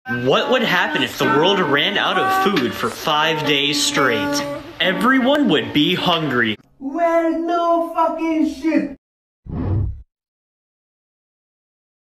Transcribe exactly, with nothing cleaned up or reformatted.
What would happen if the world ran out of food for five days straight? Everyone would be hungry. Well, no fucking shit.